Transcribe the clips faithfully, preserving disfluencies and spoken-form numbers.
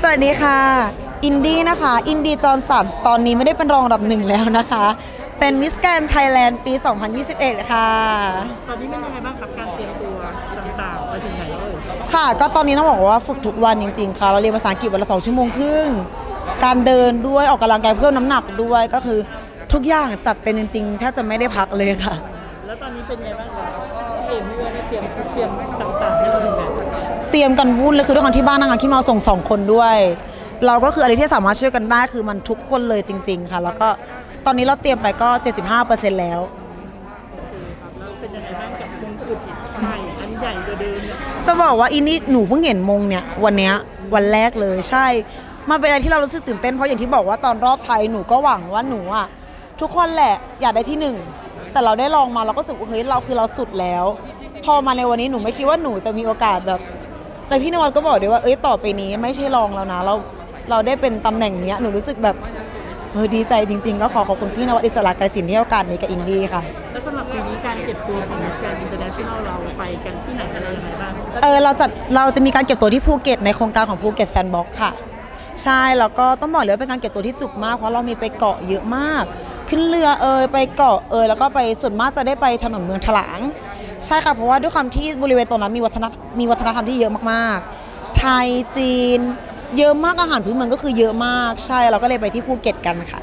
สวัสดีค่ะอินดี้นะคะอินดี้จอห์นสันตอนนี้ไม่ได้เป็นรองอันดับหนึ่งแล้วนะคะเป็นมิสแกรนด์ไทยแลนด์ปี สองพันยี่สิบเอ็ด ค่ะตอนนี้เป็นยังไงบ้างครับการเตรียมตัวต่างๆไปถึงไหนแล้วเอ่ยค่ะก็ตอนนี้ต้องบอกว่าฝึกทุกวันจริงๆค่ะเราเรียนภาษาอังกฤษวันละสองชั่วโมงครึ่งการเดินด้วยออกกำลังกายเพิ่มน้ำหนักด้วยก็คือทุกอย่างจัดเต็มจริงๆแทบจะไม่ได้พักเลยค่ะแล้วตอนนี้เป็นยังไงบ้างครับเอ็มเพื่อนเตรียมชุดเตรียมต่างๆให้เราถึงไหนเตรียมกันวุ่นเลยคือด้วยความที่บ้านนะคะที่มาส่งสองคนด้วยเราก็คืออะไรที่สามารถช่วยกันได้คือมันทุกคนเลยจริงๆค่ะแล้วก็ตอนนี้เราเตรียมไปก็ เจ็ดสิบห้าเปอร์เซ็นต์ แล้วแล้วเป็นยังไงบ้างกับมงกุฎใหม่อันใหญ่กว่าเดิมจะบอกว่าอินนี่หนูเพิ่งเห็นมงเนี่ยวันนี้วันแรกเลยใช่มันเป็นอะไรที่เรารู้สึกตื่นเต้นเพราะอย่างที่บอกว่าตอนรอบไทยหนูก็หวังว่าหนูอ่ะทุกคนแหละอยากได้ที่หนึ่งแต่เราได้ลองมาเราก็รู้สึกว่าเฮ้ยเราคือเราสุดแล้วพอมาในวันนี้หนูไม่คิดว่าหนูจะมีโอกาสแบบแต่พี่นวัดก็บอกด้วยว่าเอ้ยต่อไปนี้ไม่ใช่รองแล้วนะเราเราได้เป็นตำแหน่งนี้หนูรู้สึกแบบเออดีใจจริงๆก็ขอขอบคุณพี่นวัดอิสระไกรศิลป์ที่ให้โอกาสนี้กับอินดี้ค่ะแล้วสำหรับปีนี้การเก็บตัวของ Miss Grand International เราไปกันที่ไหนกันยังไงบ้างเออเราจะเราจะมีการเก็บตัวที่ภูเก็ตในโครงการของภูเก็ตแซนด์บ็อกซ์ค่ะใช่แล้วก็ต้องบอกเลยว่าเป็นการเก็บตัวที่จุกมากเพราะเรามีไปเกาะเยอะมากขึ้นเรือเอยไปเกาะเอยแล้วก็ไปส่วนมากจะได้ไปถนนเมืองถลางใช่ค่ะเพราะว่าด้วยความที่บริเวณตรงนั้นมีวัฒนมีวัฒนธรรมที่เยอะมากๆไทยจีนเยอะมากอาหารพื้นเมืองก็คือเยอะมากใช่เราก็เลยไปที่ภูเก็ตกันค่ะ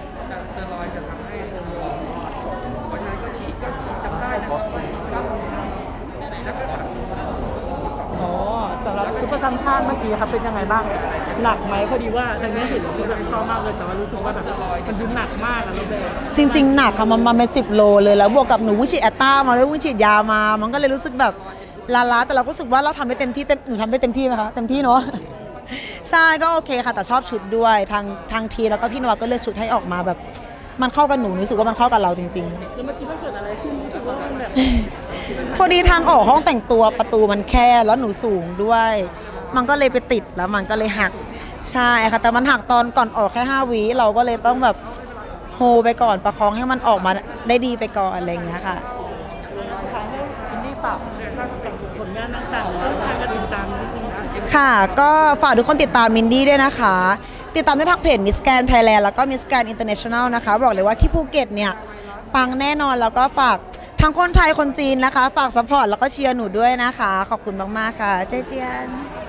อ๋อสำหรับชุดประจำชาติเมื่อกี้ครับเป็นยังไงบ้างหนักไหมพอดีว่าทางนี้เห็นชุดแบบชอบมากเลยแต่ว่ารู้สึกว่าแบบมันดูหนักมากอะเราแบบจริงๆหนักค่ะมันมาเป็นสิบโลเลยแล้วบวกกับหนูวิชิตแอตตามาแล้ววิชิตยามามันก็เลยรู้สึกแบบล้าๆแต่เราก็รู้สึกว่าเราทำได้เต็มที่เต็มหนูทำได้เต็มที่ไหมคะเต็มที่เนาะใช่ก็โอเคค่ะแต่ชอบชุดด้วยทางทางทีแล้วก็พี่นวัดก็เลือกชุดให้ออกมาแบบมันเข้ากับหนูรู้สึกว่ามันเข้ากับเราจริงๆแล้วเมื่อกี้มันเกิดอะไรขึ้นรู้สึกว่ามันแบบพอดีทางออกห้องแต่งตัวประตูมันแคบแล้วหนูสูงด้วยมันก็เลยไปติดแล้วมันก็เลยหักใช่ค่ะแต่มันหักตอนก่อนออกแค่ห้าวิเราก็เลยต้องแบบโฮไปก่อนประคองให้มันออกมาได้ดีไปก่อนอะไรอย่างเงี้ยค่ะสุดท้ายให้อินดี้ฝากแต่งผลงานต่างๆช่องทางการติดตามนิดนึงค่ะก็ฝากทุกคนติดตามมินดี้ด้วยนะคะติดตามได้ทางเพจ Miss Grand Thailand แล้วก็ Miss Grand International นะคะบอกเลยว่าที่ภูเก็ตเนี่ยปังแน่นอนแล้วก็ฝากทั้งคนไทยคนจีนนะคะฝากซัพพอร์ตแล้วก็เชียร์หนูด้วยนะคะขอบคุณมากๆค่ะเจ๊เจียน